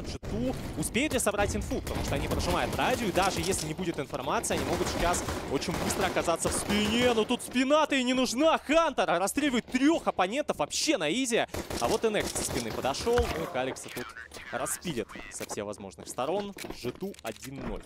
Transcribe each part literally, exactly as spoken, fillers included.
непонятно, джи ту успеет ли собрать инфу, потому что они прожимают радио, и даже если не будет информации, они могут сейчас очень быстро оказаться в спине. Но тут спина-то и не нужна. Хантер расстреливает трех оппонентов вообще на изи. А вот и Некс со спины подошел, ну и Каликса тут распилит со всех возможных сторон. джи ту один ноль.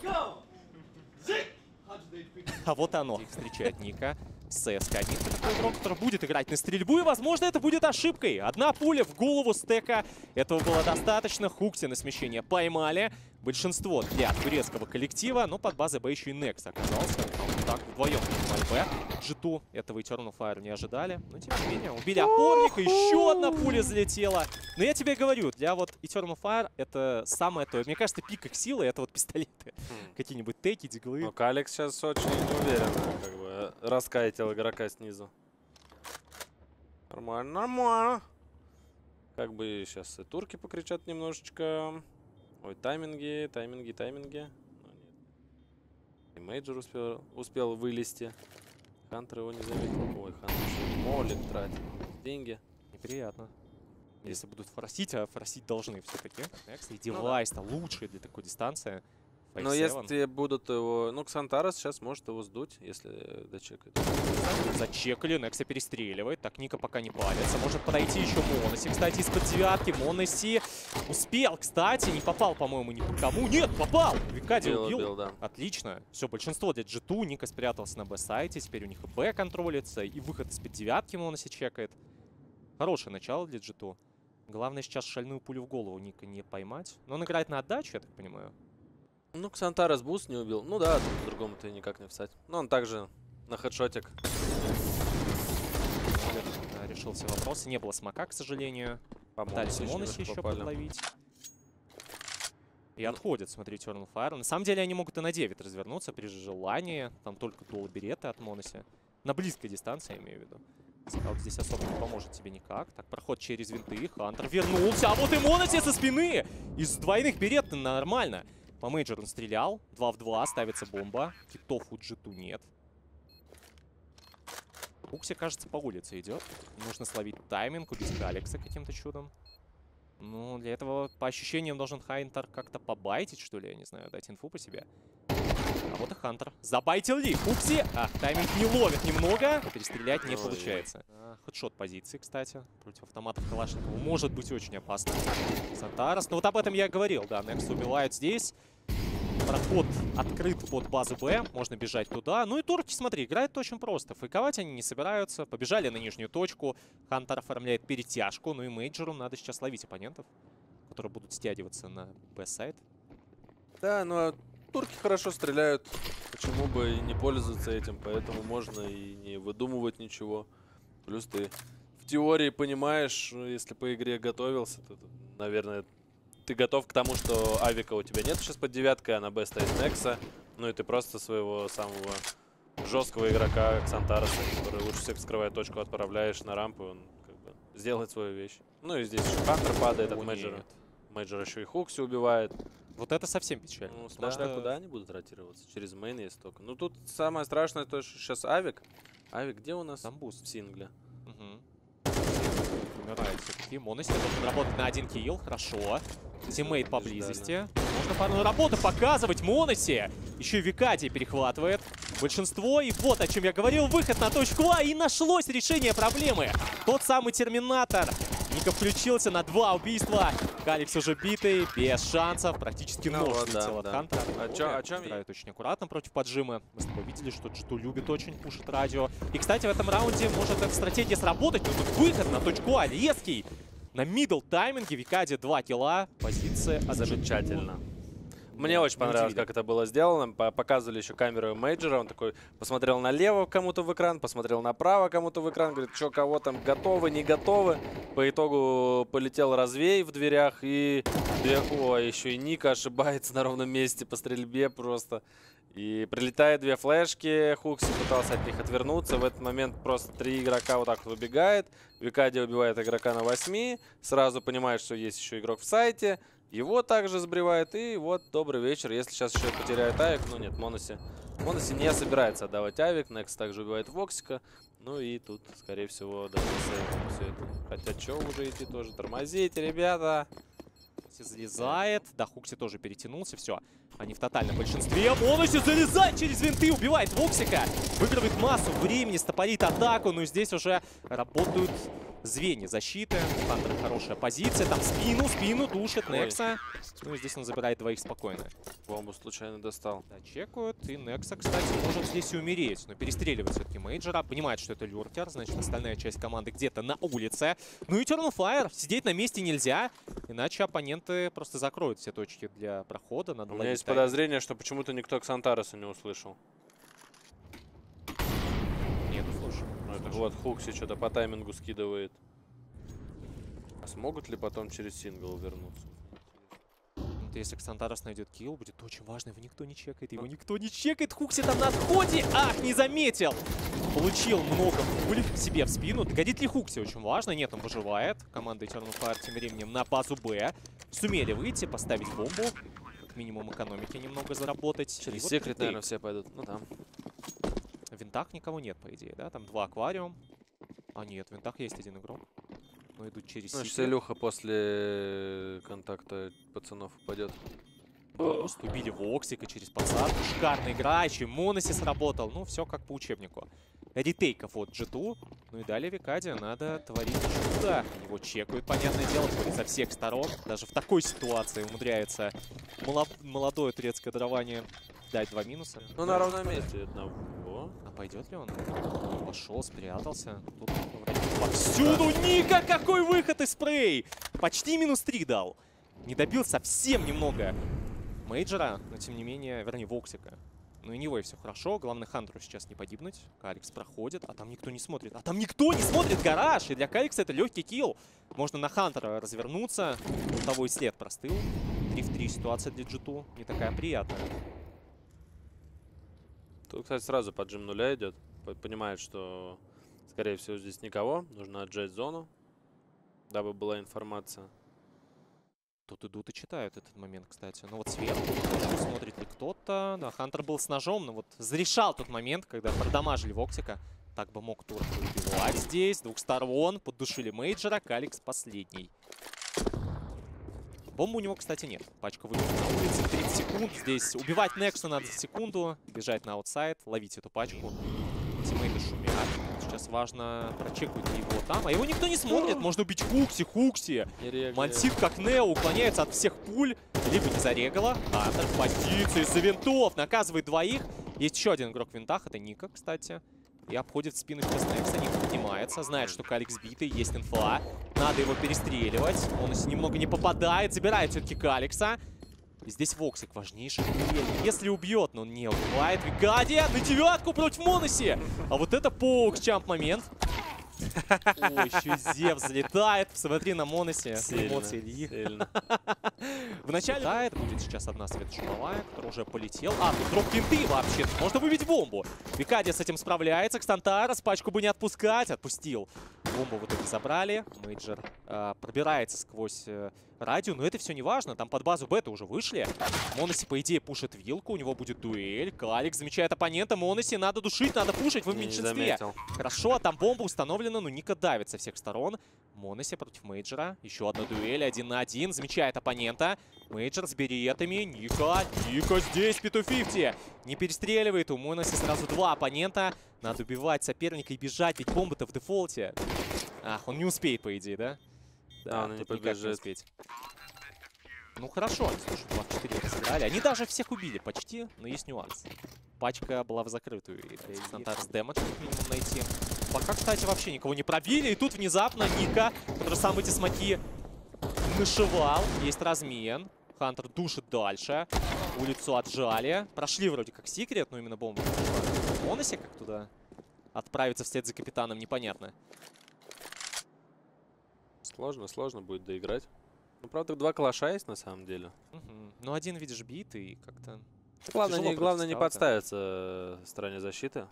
А вот оно встречает Ника. ССК. Ника такой игрок, который будет играть на стрельбу, и, возможно, это будет ошибкой. Одна пуля в голову стека. Этого было достаточно. Хукси на смещение поймали. Большинство для турецкого коллектива, но под базой Б еще и Некс оказался. Так, вдвоем Б. джи ту этого Eternal Fire не ожидали. Но, тем не менее, убили опорника. Еще одна пуля залетела. Но я тебе говорю, для вот Eternal Fire это самое то. Мне кажется, пик их силы — это вот пистолеты. Mm. Какие-нибудь теки, диглы. Но Каликс сейчас очень неуверенно, как бы, раскайтил игрока снизу. Нормально, нормально. Как бы сейчас и турки покричат немножечко. Ой, тайминги, тайминги, тайминги. Но нет. И Мейджор успел, успел вылезти. Хантер его не заметил. Ой, Хантер еще молик тратит деньги. Неприятно. Если будут форсить, а форсить должны все-таки. И девайс-то ну, да. лучший для такой дистанции. Но если будут его... Ну, Ксантара сейчас может его сдуть, если дочекает. Зачекали, Некса перестреливает. Так, Ника пока не палится. Может подойти еще Моноси. Кстати, из-под девятки Моноси успел, кстати. Не попал, по-моему, ни по кому. Нет, попал! Викади убил. убил да. Отлично. Все, большинство для джи ту. Ника спрятался на Б-сайте. Теперь у них и Б контролится. И выход из-под девятки Моноси чекает. Хорошее начало для джи ту. Главное сейчас шальную пулю в голову Ника не поймать. Но он играет на отдачу, я так понимаю. Ну, Ксантарес буст не убил. Ну да, по-другому-то никак не встать. Но он также на хедшотик. Да, решил все вопросы. Не было смока, к сожалению. Пытались Моноси еще попали. подловить. И ну. отходит, смотри, Eternal Fire. На самом деле они могут и на девять развернуться при желании. Там только дуал береты от Моноси. На близкой дистанции, я имею в виду. Скаут здесь особо не поможет тебе никак. Так, проход через винты. Хантер вернулся. А вот и Моноси со спины! Из двойных берет нормально. По мейджору он стрелял. два в два. Ставится бомба. Китов у джи ту нет. Укси, кажется, по улице идет. Нужно словить тайминг, убить Каликса каким-то чудом. Ну, для этого, по ощущениям, должен Хантер как-то побайтить, что ли, я не знаю, дать инфу по себе. А вот и Хантер. Забайтил ли? Укси! А, тайминг не ловит немного. Перестрелять не получается. А, хедшот позиции, кстати. Против автоматов Калашникова может быть очень опасно. Сантарес. Ну вот об этом я говорил, да. Некс убивают здесь. Проход открыт под базу Б. Можно бежать туда. Ну и турки, смотри, играют очень просто. Фейковать они не собираются. Побежали на нижнюю точку. Хантер оформляет перетяжку. Ну и мейджору надо сейчас ловить оппонентов, которые будут стягиваться на Б-сайт. Да, ну турки хорошо стреляют. Почему бы и не пользоваться этим? Поэтому можно и не выдумывать ничего. Плюс ты в теории понимаешь, если по игре готовился, то, наверное, ты готов к тому, что авика у тебя нет сейчас под девяткой, а на Б стоит Некса. Ну и ты просто своего самого жесткого игрока Ксантареса, который лучше всех скрывает точку, отправляешь на рампу, он как бы сделает свою вещь. Ну и здесь еще Хантер падает от Мейджора. Мейджор еще и Хукси убивает. Вот это совсем печально. Ну, смотря что... куда они будут ротироваться. Через мейн есть только. Ну тут самое страшное, то что сейчас авик. Авик где у нас? Там буст в сингле. Угу. Умирает все-таки. Моноси должен работать на один килл. Хорошо. Тиммейт поблизости. Можно парную работу показывать. Моноси. Еще и Викади перехватывает большинство. И вот о чем я говорил. Выход на точку А. И нашлось решение проблемы. Тот самый Терминатор. Ника включился на два убийства. Каликс уже битый, без шансов. Практически ну, нож вот, слетел да, от да. Хантера. О чем, о чем играют очень аккуратно против поджима. Мы с тобой видели, что джи ту любит очень, пушит радио. И, кстати, в этом раунде может эта стратегия сработать. Но тут выход на точку А резкий. На мидл тайминге Викади два килла. Позиция замечательно. Мне очень понравилось, как это было сделано. Показывали еще камеру Мейджора. Он такой посмотрел налево кому-то в экран, посмотрел направо кому-то в экран. Говорит, что, кого там готовы, не готовы. По итогу полетел развей в дверях. И о, еще и Ника ошибается на ровном месте по стрельбе просто. И прилетает две флешки. Хукси пытался от них отвернуться. В этот момент просто три игрока вот так вот выбегает. Викади убивает игрока на восьми. Сразу понимает, что есть еще игрок в сайте. Его также сбривает. И вот, добрый вечер. Если сейчас еще потеряет авик. Ну нет, Моноси. Моноси не собирается отдавать авик. Некс также убивает Воксика. Ну и тут, скорее всего, даже все это. Хотя что уже идти тоже? Тормозите, ребята. Залезает. Да, Хукси тоже перетянулся. Все. Они в тотальном большинстве. Моноси залезает через винты, убивает Воксика. Выигрывает массу времени, стопорит атаку. Но здесь уже работают звенья защиты. Хантер хорошая позиция. Там спину, спину душит Некса. Ну и здесь он забирает двоих спокойно. Бомбу случайно достал. Да, чекают. И Некса, кстати, может здесь и умереть. Но перестреливает все-таки Мейджора. Понимает, что это люркер. Значит, остальная часть команды где-то на улице. Ну и Eternal Fire. Сидеть на месте нельзя. Иначе оппоненты просто закроют все точки для прохода. Надо У меня есть тайм. подозрение, что почему-то никто Ксантареса не услышал. Нет, слушай. Ну, это вот Хукси что-то по таймингу скидывает. А смогут ли потом через сингл вернуться? Вот если Ксантарес найдет килл, будет очень важно. Его никто не чекает. Его никто не чекает. Хукси там на отходе. Ах, не заметил. Получил много пуль себе в спину. Догодит ли Хукси? Очень важно. Нет, он выживает. Команда Eternal Fire тем временем на базу Б. Сумели выйти, поставить бомбу. Как минимум экономики немного заработать. Через вот секрет, наверное, все пойдут. Ну да. В винтах никого нет, по идее, да? Там два аквариум. А нет, в винтах есть один игрок. Но идут через Ну, секрет. Илюха после контакта пацанов упадет. Буст, убили Воксика через посадку. Шикарная игра, еще Моноси сработал. Ну, все как по учебнику. Ретейков от джи ту. Ну и далее Викади надо творить чудо. Его чекают, понятное дело, со всех сторон. Даже в такой ситуации умудряется молодое турецкое дарование дать два минуса. Ну, на ровном месте одного. А пойдет ли он? Пошел, спрятался. Тут повсюду Ника! Какой выход и спрей! Почти минус три дал. Не добил совсем немного Мейджора, но тем не менее, вернее, Воксика. Ну и него и все хорошо. Главное, Хантеру сейчас не погибнуть. Каликс проходит, а там никто не смотрит. А там никто не смотрит гараж! И для Каликса это легкий килл. Можно на Хантера развернуться. У того и след простыл. три в три ситуация для джи ту. Не такая приятная. Тут, кстати, сразу под джим нуля идет. Понимает, что, скорее всего, здесь никого. Нужно отжать зону, дабы была информация. Тут идут и читают этот момент, кстати. Ну вот сверху, смотрит ли кто-то. Да, Хантер был с ножом, но вот зарешал тот момент, когда продамажили Воксика. Так бы мог Тур убивать здесь. С двух сторон поддушили Мейджора. Каликс последний. Бомбы у него, кстати, нет. Пачка выйдет на улице. тридцать секунд. Здесь убивать Некса надо за секунду. Бежать на аутсайд, ловить эту пачку. Тиммейты шумят. Сейчас важно прочекать его там. А его никто не смотрит. Можно убить Хукси, Хукси. Мансит как Нео уклоняется от всех пуль. Либо не зарегала. Хантер в позиции из-за винтов. Наказывает двоих. Есть еще один игрок в винтах. Это Ника, кстати. И обходит спину сейчас Некса. Ника поднимается. Знает, что Каликс битый. Есть инфа. Надо его перестреливать. Он если немного не попадает. Забирает все-таки Каликса. И здесь Воксик важнейший. Если убьет, но он не убивает. Викади на девятку против Моноси. А вот это поукс-чамп момент. Ой, еще Зев залетает. Посмотри на Моноси. Эмоции Ильи. Вначале да, это будет сейчас одна светошумовая, которая уже полетел. А, тут дроп винты вообще. Можно выбить бомбу. Викади с этим справляется. Ксантарес пачку бы не отпускать. Отпустил. Бомбу в итоге забрали. Мейджор э, пробирается сквозь э, радио. Но это все не важно. Там под базу бета уже вышли. Моноси, по идее, пушит вилку. У него будет дуэль. Каликс замечает оппонента. Моноси надо душить, надо пушить. Вы в меньшинстве. Хорошо, там бомба установлена. Но Ника давит со всех сторон. Моноси против Мейджора. Еще одна дуэль. Один на один. Замечает оппонента. Мейджор с беретами. Ника. Ника здесь. пятьсот пятьдесят. Не перестреливает. У Моноси сразу два оппонента. Надо убивать соперника и бежать. Ведь бомба-то в дефолте. Ах, он не успеет, по идее, да? Да, он не побежит. Ну хорошо, они, слушай, два в четыре разыграли. Они даже всех убили почти, но есть нюанс. Пачка была в закрытую. И Ксантарес дэмэдж как минимум найти. Пока, кстати, вообще никого не пробили. И тут внезапно Ника, который сам эти смоки нашивал. Есть размен. Хантер душит дальше. Улицу отжали. Прошли вроде как секрет, но именно бомбу. Моноси как туда отправиться вслед за капитаном, непонятно. Сложно, сложно будет доиграть. Ну, правда, два калаша есть на самом деле. Угу. Ну, один, видишь, бит и как-то... Главное, не, главное не подставиться стороне защиты.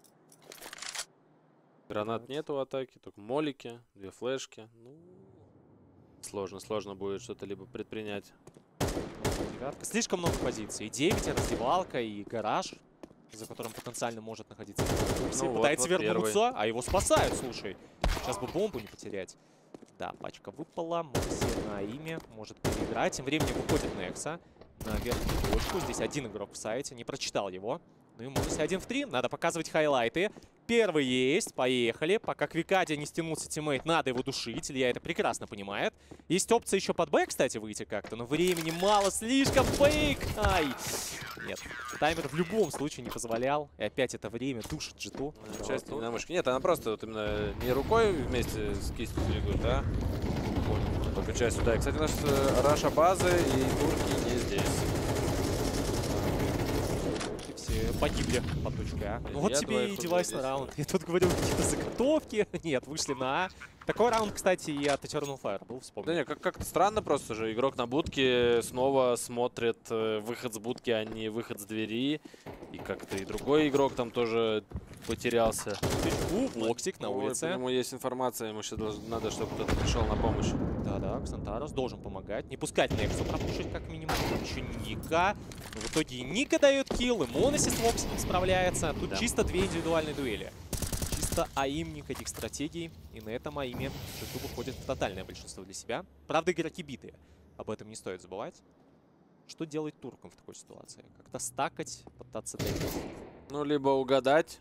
Гранат нету в атаке, только молики, две флешки. Ну, сложно, сложно будет что-то либо предпринять. Девятка. Слишком много позиций. И девять, и раздевалка, и гараж, за которым потенциально может находиться. Ну, пытается вот, вот вернуться, первый. А его спасают, слушай. Сейчас бы бомбу не потерять. Да, пачка выпала. Монеси на имя может переиграть. Тем временем выходит Некса на верхнюю точку. Здесь один игрок в сайте. Не прочитал его. Ну и Монеси один в три. Надо показывать хайлайты. Первый есть. Поехали. Пока к Викаде не стянулся тиммейт, надо его душить. Илья это прекрасно понимает. Есть опция еще под Б, кстати, выйти как-то. Но времени мало. Слишком фейк. Ай. Нет. Таймер в любом случае не позволял. И опять это время душит джиту. Часть на мышке. Нет, она просто вот именно не рукой вместе с кистью двигает, а только часть сюда. И, кстати, у нас раша базы и турки не здесь. Все погибли под точкой А. Ну вот тебе и девайсный раунд. Я тут говорил какие-то заготовки. Нет, вышли на А. Такой раунд, кстати, и от Eternal Fire был, вспомнил. Да не, как- как-то странно просто же. Игрок на будке снова смотрит э, выход с будки, а не выход с двери. И как-то и другой игрок там тоже потерялся. Воксик на Ой, улице. по нему есть информация, ему сейчас надо, чтобы кто-то пришел на помощь. Да-да, Ксантарос должен помогать. Не пускать Нексу пропушить, как минимум. Там еще Ника. Но в итоге и Ника дает килл, и Монеси с Воксиком справляется. Тут Да. чисто две индивидуальные дуэли. Чисто АИМ, никаких стратегий. И на этом АИМе джиту выходит в тотальное большинство для себя. Правда, игроки битые. Об этом не стоит забывать. Что делать туркам в такой ситуации? Как-то стакать, пытаться дойти. Ну, либо угадать,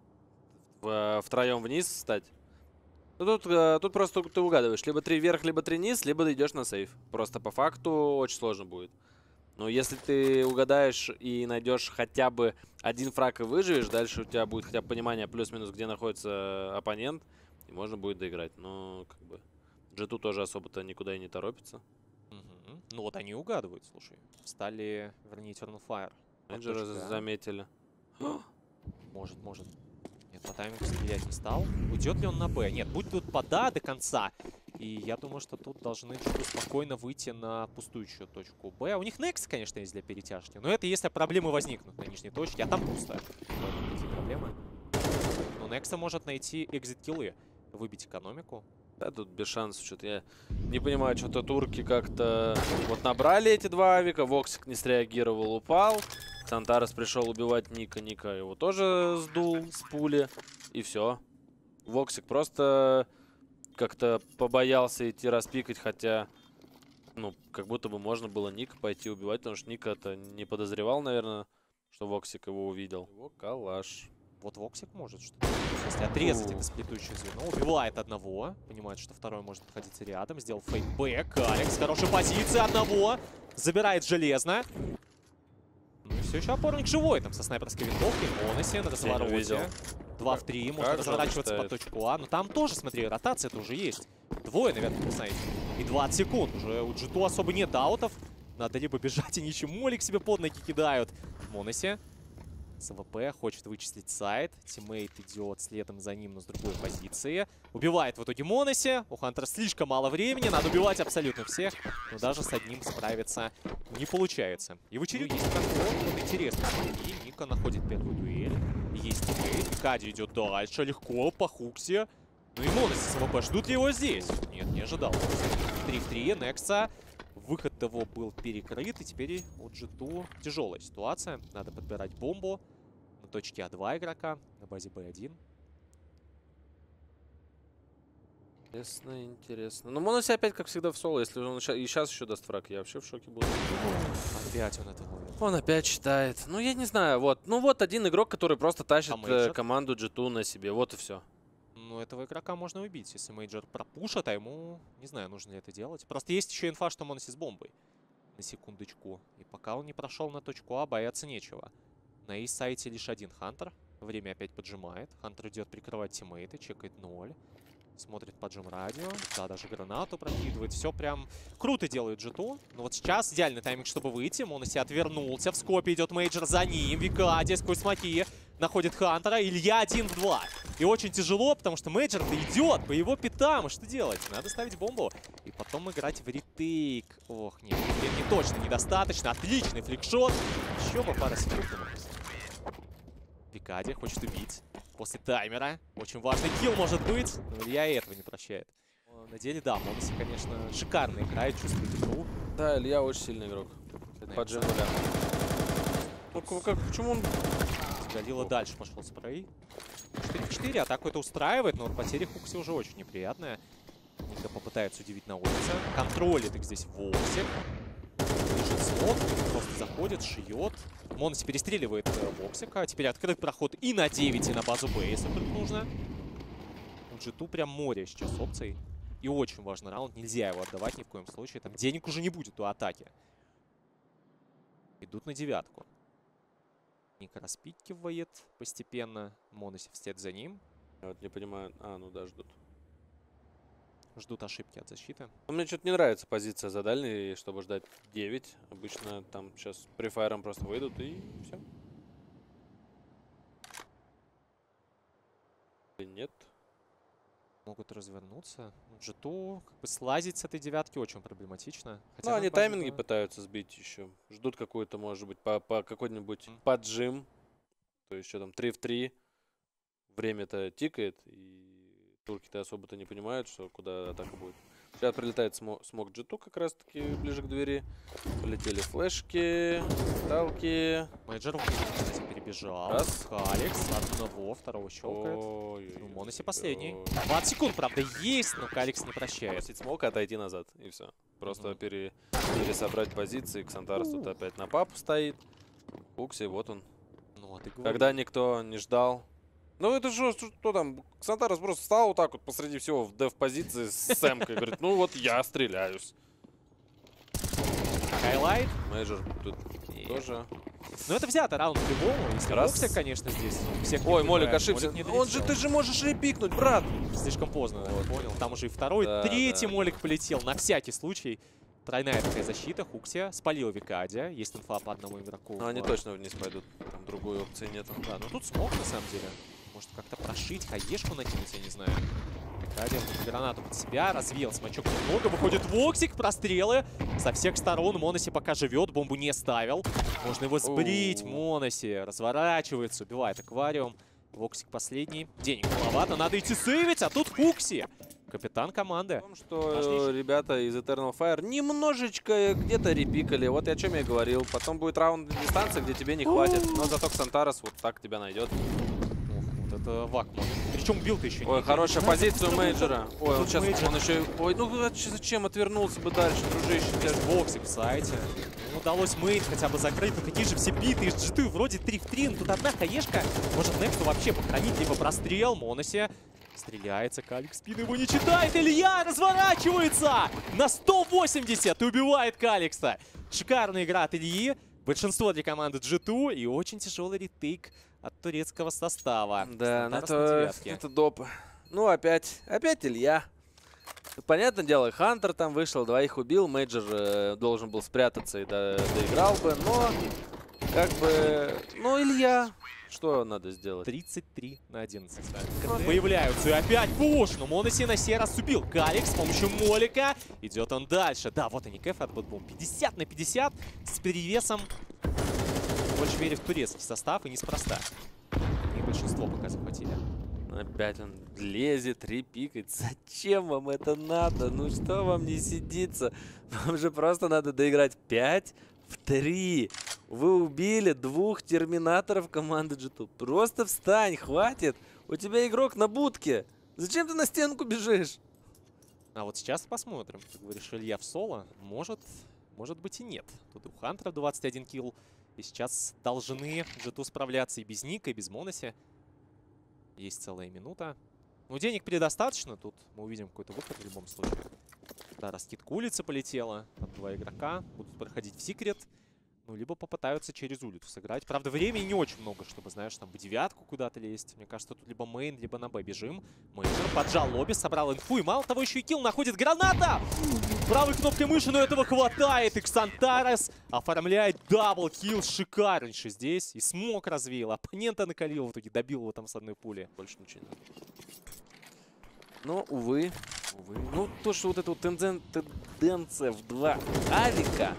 в, втроем вниз встать. Ну, тут, э, тут просто ты угадываешь. Либо три вверх, либо три низ, либо идешь на сейф. Просто по факту очень сложно будет. Но если ты угадаешь и найдешь хотя бы один фраг и выживешь, дальше у тебя будет хотя бы понимание плюс-минус, где находится оппонент, и можно будет доиграть. Но как бы джиту тоже особо-то никуда и не торопится. Угу. Ну вот они угадывают, слушай. Встали, вернее, Eternal Fire. Менеджеры точка А. заметили. Может, может. Нет, по таймингу стрелять не стал. Уйдет ли он на Б? Нет, будь тут под А до конца. И я думаю, что тут должны спокойно выйти на пустующую точку Б. У них Некс, конечно, есть для перетяжки. Но это если проблемы возникнут на нижней точке. А там пусто. Какие проблемы? Но Некса может найти экзит-киллы. Выбить экономику. Да, тут без шансов что-то. Я не понимаю, что-то турки как-то вот набрали эти два авика. Воксик не среагировал, упал. Ксантарос пришел убивать Ника. Ника его тоже сдул с пули. И все. Воксик просто как-то побоялся идти распикать, хотя, ну, как будто бы можно было Ника пойти убивать, потому что Ника-то не подозревал, наверное, что Воксик его увидел. Его калаш. Вот Воксик может что-то. Если отрезать У. это сплетущее звено, убивает одного. Понимает, что второй может находиться рядом. Сделал фейкбэк. Алекс, хорошая позиция одного. Забирает железно. Ну и все еще опорник живой. Там со снайперской винтовкой. Монеси на развороте. два в три. Можно разворачиваться по точку А. Но там тоже, смотри, ротация-то уже есть. Двое, наверное, вы знаете. И двадцать секунд. Уже у джиту особо нет аутов. Надо либо бежать, и ничего молик себе под ноги кидают. Монеси. СВП хочет вычислить сайт. Тиммейт идет следом за ним, но с другой позиции. Убивает в итоге Монеси. У Хантера слишком мало времени. Надо убивать абсолютно всех. Но даже с одним справиться не получается. И в очереди есть контроль. Вот интересно. И Ника находит первую дуэль. Есть тиммейт. Кади идет дальше. Легко по Хуксе. Ну и Монеси с СВП. Ждут ли его здесь? Нет, не ожидал. три в три. Некса. Выход его был перекрыт, и теперь у джиту тяжелая ситуация. Надо подбирать бомбу на точке А два игрока, на базе Б один. Интересно, интересно. Но Монеси опять, как всегда, в соло. Если он ща- и сейчас еще даст фраг, я вообще в шоке буду. Опять он это ловит. Он опять читает. Ну, я не знаю, вот. Ну, вот один игрок, который просто тащит А Мейджор? э, команду джиту на себе. Вот и все. Ну, этого игрока можно убить, если мейджор пропушит, а ему, не знаю, нужно ли это делать. Просто есть еще инфа, что Монеси с бомбой. На секундочку. И пока он не прошел на точку А, бояться нечего. На И-сайте лишь один Хантер. Время опять поджимает. Хантер идет прикрывать тиммейты, чекает ноль. Смотрит поджим радио. Да, даже гранату прокидывает. Все прям круто делает джиту. Но вот сейчас идеальный тайминг, чтобы выйти. Монеси отвернулся. В скопе идет мейджор за ним. Викади сквозь смоки находит Хантера. Илья один в два. И очень тяжело, потому что мейджор-то идет по его пятам. И что делать? Надо ставить бомбу. И потом играть в ретейк. Ох, нет. Времени точно недостаточно. Отличный фликшот. Еще бы пара секунд. Викади хочет убить. После таймера. Очень важный килл может быть. Но Илья и этого не прощает. На деле, да, Монеси, конечно, шикарно играет, чувствует игру. Да, Илья очень сильный игрок. По джи нуля. Ну, как, как, почему он... Галила дальше пошел спрей. четыре в четыре, атаку это устраивает, но вот потеря Хукси уже очень неприятная. Никто попытается удивить на улице. Контролит их здесь Воксик. Лежит смог, просто заходит, шьет. Моноси перестреливает Воксика. Теперь открыт проход и на девять, и на базу Б, если вдруг нужно. У джи ту прям море сейчас опций. И очень важный раунд. Нельзя его отдавать ни в коем случае. Там денег уже не будет у атаки. Идут на девятку. Ника распикивает постепенно. Моноси вслед за ним. Я вот не понимаю. А, ну да, ждут. Ждут ошибки от защиты. Мне что-то не нравится позиция за дальней, чтобы ждать девять. Обычно там сейчас префайром просто выйдут и все. Или нет? Могут развернуться. джи ту как бы слазить с этой девятки очень проблематично. Хотя ну, они базе, тайминги да. пытаются сбить еще. Ждут какую-то, может быть, по, по какой-нибудь mm. поджим. То есть, что там, три в три. Время-то тикает, и турки-то особо-то не понимают, что куда атака будет. Сейчас прилетает смог, смог джи ту как раз-таки ближе к двери. Полетели флешки, талки. Мейджор перебежал. Раз. Каликс одного, второго щелкает. Ой, ну, Моноси последний. двадцать секунд, правда, есть, но Каликс не прощает. Бросить смог, отойти назад, и все. Просто Mm-hmm. пере, пересобрать позиции. Ксантарес тут опять на папу стоит. Укси, вот он. Ну, а ты говоришь. Когда никто не ждал. Ну это что, что там? Ксантарес просто встал вот так вот посреди всего в деф-позиции с сэмкой. Говорит, ну вот я стреляюсь. Хайлайт. Мейджор тут и... тоже. Ну это взято раунд по-любому. Если Раз. Воксик, конечно, здесь. Всех Ой, не Молик выбирает. ошибся. Молик Он же, ты же можешь репикнуть, брат. Слишком поздно, вот. Понял. Там уже и второй, да, третий да, Молик да. полетел. На всякий случай. Тройная такая защита. Хуксия спалил Викадия. Есть инфа по одному игроку. Ну они точно вниз пойдут. Там другой опции нету. Да, ну тут смог на самом деле. Может как-то прошить, хаешку накинуть, я не знаю. Викадия гранату под себя, развеял смачок немного. Выходит Воксик, прострелы. Со всех сторон Моноси пока живет, бомбу не ставил. Можно его сбрить, Моноси. Разворачивается, убивает аквариум. Воксик последний. Денег маловато, надо идти сейвить, а тут Хукси. Капитан команды. В том, что ребята из Eternal Fire немножечко где-то репикали. Вот и о чем я говорил. Потом будет раунд на дистанции, где тебе не хватит. Но зато Ксантарес вот так тебя найдет. Ох, вот это Вакман. Причем бил-то еще не. Ой, хорошая позиция у Мейджора. Ой, он Тут сейчас, Мейджор. он еще... Ой, ну зачем отвернулся бы дальше, дружище? Есть Воксик в сайте. Ему удалось мейт хотя бы закрыть. Но какие же все биты из джи ту. Вроде три в три. Но тут одна хаешка. Может Нексту вообще похоронить, либо прострел. Моноси стреляется. Калик спину его не читает. Илья разворачивается на сто восемьдесят и убивает Каликса. Шикарная игра от Ильи. Большинство для команды джи ту. И очень тяжелый ретейк от турецкого состава. Да, ну это, это, это доп. Ну, опять, опять Илья. Понятное дело, Хантер там вышел, двоих убил, Мейджор э, должен был спрятаться и до, доиграл бы, но как бы, ну, Илья, что надо сделать? тридцать три на одиннадцать. Появляются и опять пуш, но Моноси на сей раз убил. Каликс с помощью Молика. Идет он дальше. Да, вот они, кэф от Бэтбум. пятьдесят на пятьдесят с перевесом. Больше верю в турецкий состав и неспроста. И большинство пока захватили. Опять он лезет, репикает. Зачем вам это надо? Ну что вам не сидится? Вам же просто надо доиграть пять в три. Вы убили двух терминаторов команды джи ту. Просто встань, хватит. У тебя игрок на будке. Зачем ты на стенку бежишь? А вот сейчас посмотрим. Как говоришь, Илья в соло. Может, может быть и нет. Тут у Хантера двадцать один килл. И сейчас должны джи ту справляться и без Ника, и без Моноси. Есть целая минута. Ну, денег предостаточно. Тут мы увидим какой-то выход в любом случае. Да, раскидка улицы полетела. Там два игрока будут проходить в секрет. Ну, либо попытаются через улицу сыграть. Правда, времени не очень много, чтобы, знаешь, там в девятку куда-то лезть. Мне кажется, тут либо мейн, либо на Б бежим. Мейджор поджал лобби, собрал инфу. И мало того, еще и килл находит граната! Правой кнопкой мыши, но этого хватает. И Ксантарес оформляет даблкилл. Шикарнейший здесь. И смог развеял. Оппонента накалил в итоге. Добил его там с одной пули. Больше ничего нет. Но, увы. Увы. Ну, то, что вот эта вот тенден... тенденция в два авика.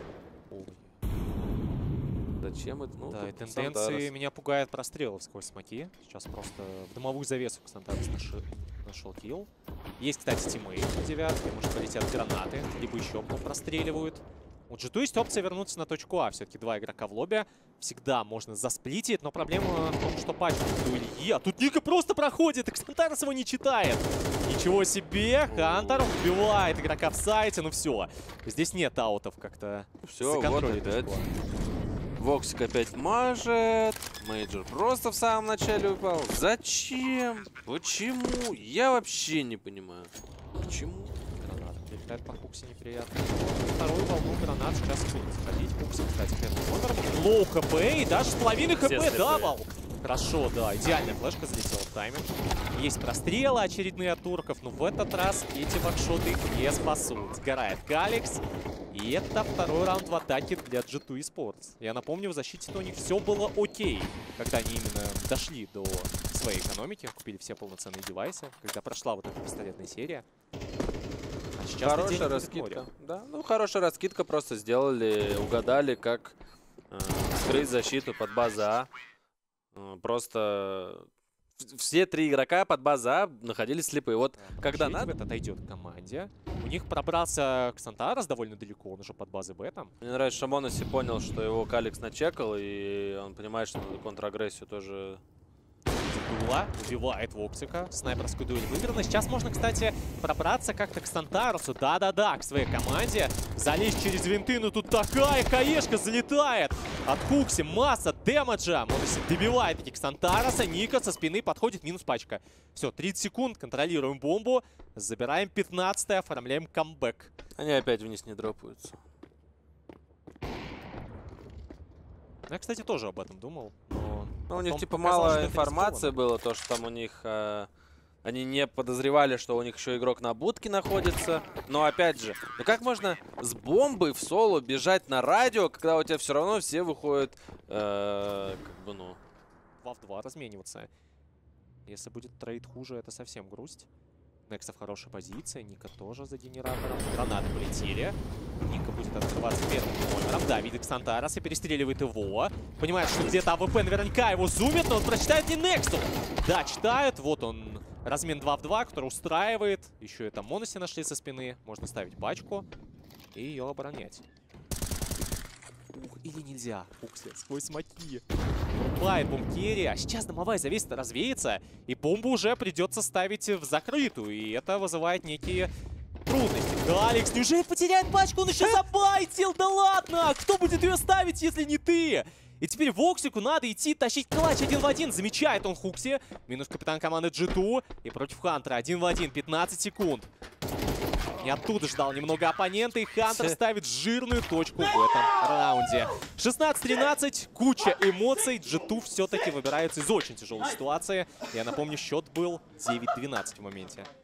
Зачем это? Ну, да, и тенденции Ксантарес. меня пугает прострелы сквозь смоки. Сейчас просто в дымовую завесу Ксантарес наши... нашел килл. Есть, кстати, тиммейт в девятке. Может, полетят гранаты. Либо еще кто простреливают. У джи ту есть опция вернуться на точку А. Все-таки два игрока в лобби. Всегда можно засплитить, но проблема в том, что патч у Ильи. А тут Ника просто проходит, и Ксантарес его не читает. Ничего себе, Хантер убивает игрока в сайте, ну все. Здесь нет аутов как-то. Все, вот опять. Воксик опять мажет. Мейджор просто в самом начале упал. Зачем? Почему? Я вообще не понимаю. Почему? Гранат прилетает по Хуксе, неприятно. Вторую волну гранат сейчас будет сходить. Хуксе, кстати, первым номером. Лоу хп и даже с половины хп дабл. Хорошо, да, идеальная флешка залетела в тайминг. Есть прострелы очередные от турков, но в этот раз эти вакшоты их не спасут. Сгорает Каликс. И это второй раунд в атаке для джи ту Esports. Я напомню, в защите-то у них все было окей, когда они именно дошли до своей экономики, купили все полноценные девайсы, когда прошла вот эта пистолетная серия. А сейчас хорошая раскидка. Да, ну хорошая раскидка, просто сделали, угадали, как э, скрыть защиту под база А. Э, просто все три игрока под база А находились слепые. Вот да, когда надо... Это отойдет к команде. У них пробрался Ксантарес довольно далеко, он уже под базой Б там. Мне нравится, что Моноси понял, что его Каликс начекал, и он понимает, что надо контрагрессию тоже... Дула убивает Воксика. Снайперскую дуэль выиграна. Сейчас можно, кстати, пробраться как-то к Ксантаресу. Да-да-да, к своей команде. Залезть через винты, но тут такая хаешка залетает. От Хукси масса дэмэджа. Моноси добивает таки Ксантареса. Ника со спины подходит, минус пачка. Все, тридцать секунд, контролируем бомбу. Забираем пятнадцатое, оформляем камбэк. Они опять вниз не дропаются. Я, кстати, тоже об этом думал. Но, но у них типа мало информации было, то что там у них э, они не подозревали, что у них еще игрок на будке находится. Но опять же, ну как можно с бомбой в соло бежать на радио, когда у тебя все равно все выходят, э, как бы ну два в два размениваться. Если будет трейд хуже, это совсем грусть. Некса в хорошей позиции, Ника тоже за генератором. Гранаты полетели. Ника будет открываться первым номером. Да, видит Ксантареса, перестреливает его. Понимает, что где-то АВП наверняка его зумит, но он прочитает не Нексу. Да, читает. Вот он, размен два в два, который устраивает. Еще это Моноси нашли со спины. Можно ставить пачку и ее оборонять. Ух, или нельзя. Фукси сквозь смоки. Рубает бомбкерри. А сейчас дымовая завеса развеется. И бомбу уже придется ставить в закрытую. И это вызывает некие трудности. Да, Алекс, неужели потеряет пачку? Он еще забайтил. Да ладно! Кто будет ее ставить, если не ты? И теперь Воксику надо идти тащить клатч один в один. Замечает он Хукси. Минус капитан команды джи ту. И против Хантера один в один. пятнадцать секунд. И оттуда ждал немного оппонента, и Хантер ставит жирную точку в этом раунде. шестнадцать тринадцать, куча эмоций. джи ту все-таки выбирается из очень тяжелой ситуации. Я напомню, счет был девять двенадцать в моменте.